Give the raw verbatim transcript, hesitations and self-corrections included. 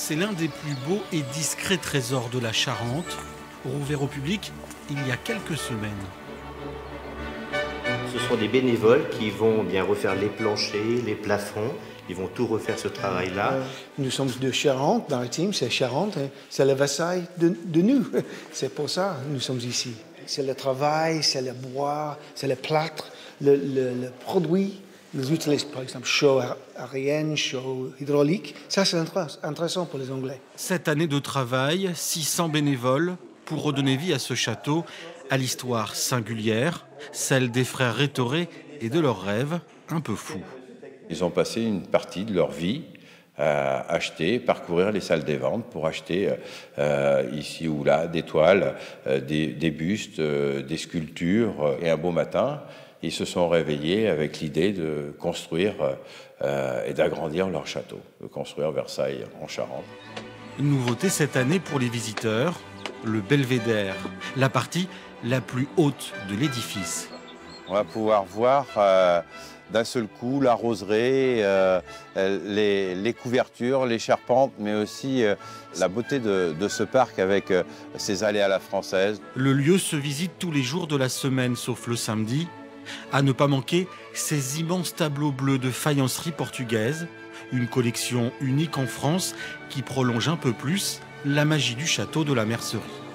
C'est l'un des plus beaux et discrets trésors de la Charente, rouvert au public il y a quelques semaines. Ce sont des bénévoles qui vont bien refaire les planchers, les plafonds. Ils vont tout refaire ce travail-là. Euh, nous sommes de Charente-Maritime, c'est Charente, c'est le Versailles de, de nous. C'est pour ça que nous sommes ici. C'est le travail, c'est le bois, c'est le plâtre, le, le, le produit. Ils utilisent par exemple chaud aérienne, chaud hydraulique. Ça, c'est intéressant pour les Anglais. Cette année de travail, six cents bénévoles pour redonner vie à ce château, à l'histoire singulière, celle des frères Rétoré et de leurs rêves un peu fous. Ils ont passé une partie de leur vie à acheter, parcourir les salles des ventes pour acheter euh, ici ou là des toiles, euh, des, des bustes, euh, des sculptures. Et un beau matin, ils se sont réveillés avec l'idée de construire euh, et d'agrandir leur château, de construire Versailles en Charente. Nouveauté cette année pour les visiteurs, le belvédère, la partie la plus haute de l'édifice. On va pouvoir voir euh, d'un seul coup la roseraie, euh, les, les couvertures, les charpentes, mais aussi euh, la beauté de, de ce parc avec euh, ses allées à la française. Le lieu se visite tous les jours de la semaine, sauf le samedi. À ne pas manquer ces immenses tableaux bleus de faïencerie portugaise, une collection unique en France qui prolonge un peu plus la magie du château de la Mercerie.